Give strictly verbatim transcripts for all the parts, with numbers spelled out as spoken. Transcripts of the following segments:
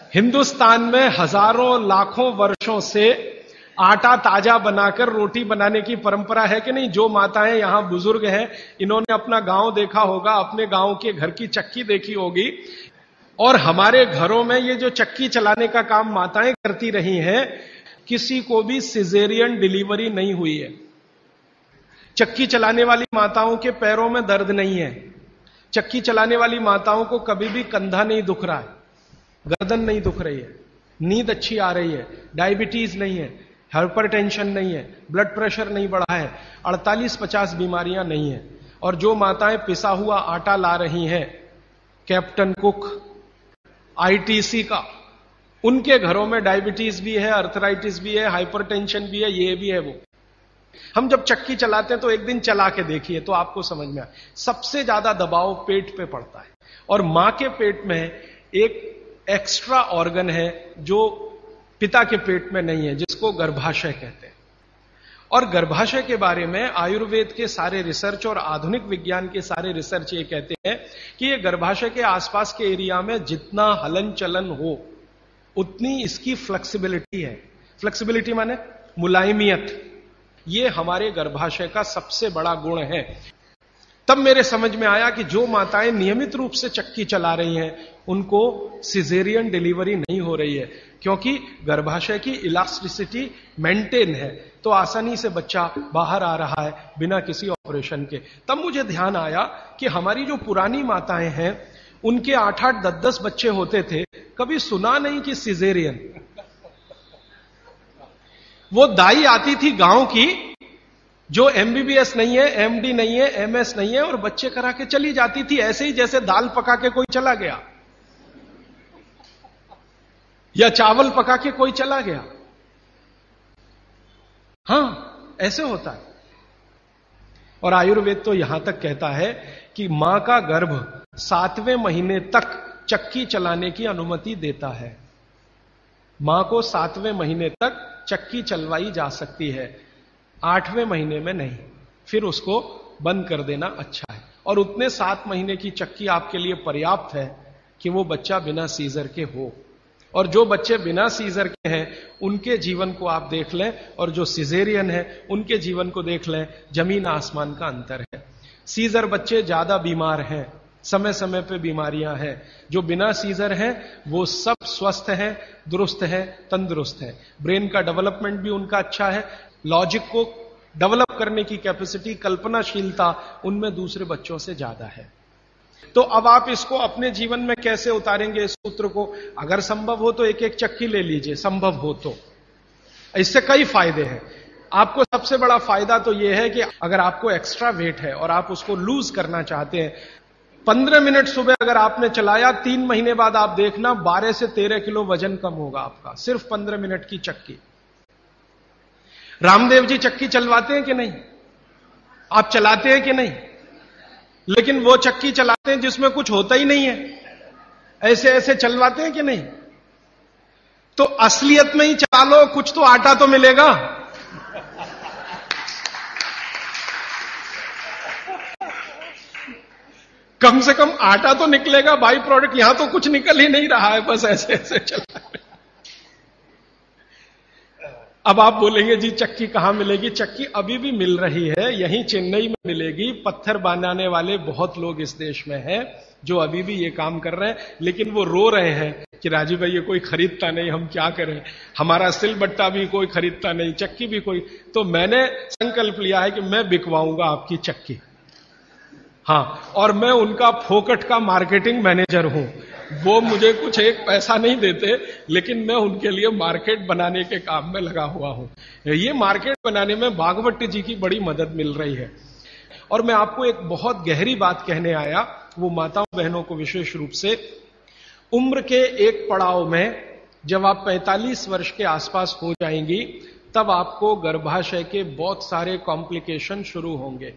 हिंदुस्तान में हजारों लाखों वर्षों से आटा ताजा बनाकर रोटी बनाने की परंपरा है कि नहीं? जो माताएं यहां बुजुर्ग हैं, इन्होंने अपना गांव देखा होगा, अपने गांव के घर की चक्की देखी होगी। और हमारे घरों में ये जो चक्की चलाने का काम माताएं करती रही हैं, किसी को भी सिजेरियन डिलीवरी नहीं हुई है। चक्की चलाने वाली माताओं के पैरों में दर्द नहीं है। चक्की चलाने वाली माताओं को कभी भी कंधा नहीं दुख रहा है, गर्दन नहीं दुख रही है, नींद अच्छी आ रही है, डायबिटीज नहीं है, हाइपरटेंशन नहीं है, ब्लड प्रेशर नहीं बढ़ा है, अड़तालीस पचास बीमारियां नहीं है। और जो माताएं पिसा हुआ आटा ला रही हैं, कैप्टन कुक, आईटीसी का, उनके घरों में डायबिटीज भी है, अर्थराइटिस भी है, हाइपरटेंशन भी है, ये भी है वो। हम जब चक्की चलाते हैं तो एक दिन चला के देखिए तो आपको समझ में आए, सबसे ज्यादा दबाव पेट पे पड़ता है। और मां के पेट में एक एक्स्ट्रा ऑर्गन है जो पिता के पेट में नहीं है, जिसको गर्भाशय कहते हैं। और गर्भाशय के बारे में आयुर्वेद के सारे रिसर्च और आधुनिक विज्ञान के सारे रिसर्च ये कहते हैं कि ये गर्भाशय के आसपास के एरिया में जितना हलन चलन हो उतनी इसकी फ्लेक्सिबिलिटी है। फ्लेक्सिबिलिटी माने मुलायमियत। ये हमारे गर्भाशय का सबसे बड़ा गुण है। तब मेरे समझ में आया कि जो माताएं नियमित रूप से चक्की चला रही हैं उनको सिजेरियन डिलीवरी नहीं हो रही है, क्योंकि गर्भाशय की इलास्टिसिटी मेंटेन है, तो आसानी से बच्चा बाहर आ रहा है बिना किसी ऑपरेशन के। तब मुझे ध्यान आया कि हमारी जो पुरानी माताएं हैं उनके आठ आठ दस दस बच्चे होते थे, कभी सुना नहीं कि सिजेरियन। वो दाई आती थी गांव की, जो एमबीबीएस नहीं है, एमडी नहीं है, एमएस नहीं है, और बच्चे करा के चली जाती थी, ऐसे ही जैसे दाल पका के कोई चला गया या चावल पका के कोई चला गया। हां, ऐसे होता है। और आयुर्वेद तो यहां तक कहता है कि मां का गर्भ सातवें महीने तक चक्की चलाने की अनुमति देता है। मां को सातवें महीने तक चक्की चलवाई जा सकती है, आठवें महीने में नहीं, फिर उसको बंद कर देना अच्छा है। और उतने सात महीने की चक्की आपके लिए पर्याप्त है कि वो बच्चा बिना सीजर के हो। और जो बच्चे बिना सीजर के हैं उनके जीवन को आप देख लें, और जो सिजेरियन है उनके जीवन को देख लें, जमीन आसमान का अंतर है। सीजर बच्चे ज्यादा बीमार हैं, समय समय पे बीमारियां हैं। जो बिना सीजर हैं वो सब स्वस्थ हैं, दुरुस्त हैं, तंदुरुस्त हैं। ब्रेन का डेवलपमेंट भी उनका अच्छा है, लॉजिक को डेवलप करने की कैपेसिटी, कल्पनाशीलता उनमें दूसरे बच्चों से ज्यादा है। तो अब आप इसको अपने जीवन में कैसे उतारेंगे इस सूत्र को? अगर संभव हो तो एक एक चक्की ले लीजिए, संभव हो तो। इससे कई फायदे हैं। आपको सबसे बड़ा फायदा तो यह है कि अगर आपको एक्स्ट्रा वेट है और आप उसको लूज करना चाहते हैं, पंद्रह मिनट सुबह अगर आपने चलाया, तीन महीने बाद आप देखना बारह से तेरह किलो वजन कम होगा आपका, सिर्फ पंद्रह मिनट की चक्की। रामदेव जी चक्की चलवाते हैं कि नहीं? आप चलाते हैं कि नहीं? लेकिन वो चक्की चलाते हैं जिसमें कुछ होता ही नहीं है, ऐसे ऐसे चलवाते हैं कि नहीं? तो असलियत में ही चला लो, कुछ तो आटा तो मिलेगा। कम से कम आटा तो निकलेगा, बाई प्रोडक्ट। यहां तो कुछ निकल ही नहीं रहा है, बस ऐसे ऐसे चला। अब आप बोलेंगे जी चक्की कहां मिलेगी? चक्की अभी भी मिल रही है, यहीं चेन्नई में मिलेगी। पत्थर बनाने वाले बहुत लोग इस देश में हैं जो अभी भी ये काम कर रहे हैं, लेकिन वो रो रहे हैं कि राजीव भाई ये कोई खरीदता नहीं, हम क्या करें, हमारा सिलबट्टा भी कोई खरीदता नहीं, चक्की भी कोई। तो मैंने संकल्प लिया है कि मैं बिकवाऊंगा आपकी चक्की। हां, और मैं उनका फोकट का मार्केटिंग मैनेजर हूं। वो मुझे कुछ एक पैसा नहीं देते, लेकिन मैं उनके लिए मार्केट बनाने के काम में लगा हुआ हूं। ये मार्केट बनाने में भागवत जी की बड़ी मदद मिल रही है। और मैं आपको एक बहुत गहरी बात कहने आया, वो माताओं बहनों को विशेष रूप से। उम्र के एक पड़ाव में जब आप पैंतालीस वर्ष के आसपास हो जाएंगी, तब आपको गर्भाशय के बहुत सारे कॉम्प्लिकेशन शुरू होंगे।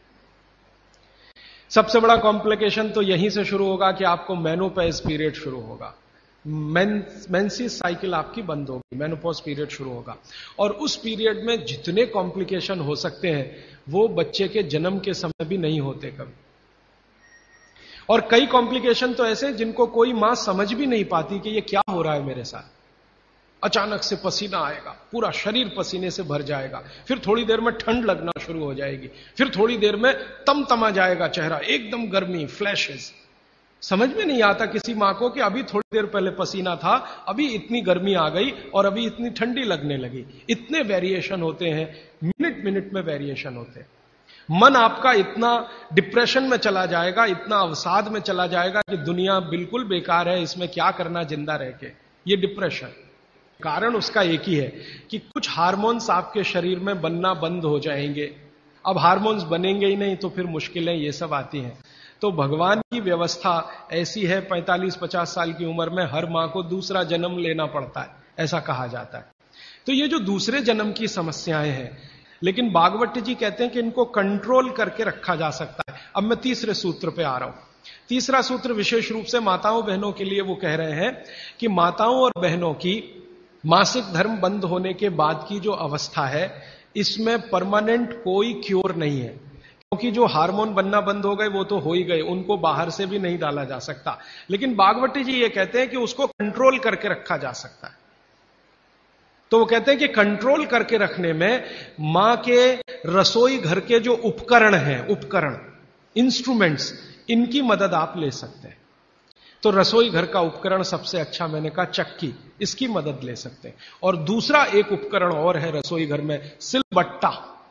सबसे बड़ा कॉम्प्लिकेशन तो यहीं से शुरू होगा कि आपको मेनोपॉज पीरियड शुरू होगा, मेंसिस साइकिल आपकी बंद होगी, मेनोपॉज पीरियड शुरू होगा। और उस पीरियड में जितने कॉम्प्लिकेशन हो सकते हैं वो बच्चे के जन्म के समय भी नहीं होते कभी। और कई कॉम्प्लिकेशन तो ऐसे जिनको कोई मां समझ भी नहीं पाती कि ये क्या हो रहा है मेरे साथ। अचानक से पसीना आएगा, पूरा शरीर पसीने से भर जाएगा, फिर थोड़ी देर में ठंड लगना शुरू हो जाएगी, फिर थोड़ी देर में तमतमा जाएगा चेहरा, एकदम गर्मी, फ्लैशेस। समझ में नहीं आता किसी मां को कि अभी थोड़ी देर पहले पसीना था, अभी इतनी गर्मी आ गई और अभी इतनी ठंडी लगने लगी। इतने वेरिएशन होते हैं, मिनट मिनट में वेरिएशन होते हैं। मन आपका इतना डिप्रेशन में चला जाएगा, इतना अवसाद में चला जाएगा कि दुनिया बिल्कुल बेकार है, इसमें क्या करना जिंदा रह के। ये डिप्रेशन, कारण उसका एक ही है कि कुछ हार्मोन्स आपके शरीर में बनना बंद हो जाएंगे। अब हार्मोन्स बनेंगे ही नहीं तो फिर मुश्किलें ये सब आती हैं। तो भगवान की व्यवस्था ऐसी है, पैंतालीस पचास साल की उम्र में हर मां को दूसरा जन्म लेना पड़ता है, ऐसा कहा जाता है। तो ये जो दूसरे जन्म की समस्याएं हैं, लेकिन भागवत जी कहते हैं कि इनको कंट्रोल करके रखा जा सकता है। अब मैं तीसरे सूत्र पे आ रहा हूं। तीसरा सूत्र विशेष रूप से माताओं बहनों के लिए वो कह रहे हैं कि माताओं और बहनों की मासिक धर्म बंद होने के बाद की जो अवस्था है, इसमें परमानेंट कोई क्योर नहीं है, क्योंकि जो हार्मोन बनना बंद हो गए वो तो हो ही गए, उनको बाहर से भी नहीं डाला जा सकता। लेकिन भागवती जी ये कहते हैं कि उसको कंट्रोल करके रखा जा सकता है। तो वो कहते हैं कि कंट्रोल करके रखने में मां के रसोई घर के जो उपकरण हैं, उपकरण, इंस्ट्रूमेंट्स, इनकी मदद आप ले सकते हैं। तो रसोई घर का उपकरण सबसे अच्छा मैंने कहा चक्की, इसकी मदद ले सकते हैं। और दूसरा एक उपकरण और है रसोई घर में, सिलबट्टा।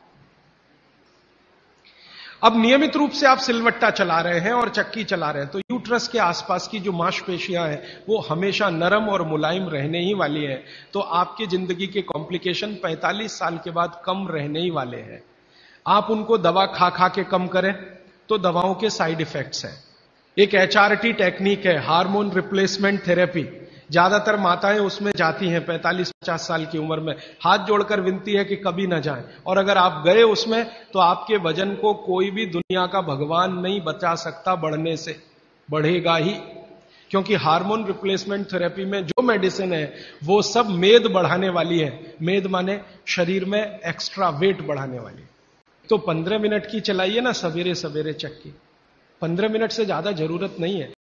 अब नियमित रूप से आप सिलबट्टा चला रहे हैं और चक्की चला रहे हैं तो यूट्रस के आसपास की जो मांसपेशियां हैं वो हमेशा नरम और मुलायम रहने ही वाली है। तो आपकी जिंदगी के कॉम्प्लिकेशन पैंतालीस साल के बाद कम रहने ही वाले हैं। आप उनको दवा खा खा के कम करें तो दवाओं के साइड इफेक्ट्स हैं। एक एचआरटी टेक्निक है, हार्मोन रिप्लेसमेंट थेरेपी। ज्यादातर माताएं उसमें जाती हैं पैंतालीस पचास साल की उम्र में, हाथ जोड़कर विनती है कि कभी ना जाएं। और अगर आप गए उसमें तो आपके वजन को कोई भी दुनिया का भगवान नहीं बचा सकता बढ़ने से, बढ़ेगा ही। क्योंकि हार्मोन रिप्लेसमेंट थेरेपी में जो मेडिसिन है वो सब मेद बढ़ाने वाली है। मेद माने शरीर में एक्स्ट्रा वेट बढ़ाने वाली। तो पंद्रह मिनट की चलाइए ना सवेरे सवेरे चक्की, पंद्रह मिनट से ज्यादा जरूरत नहीं है।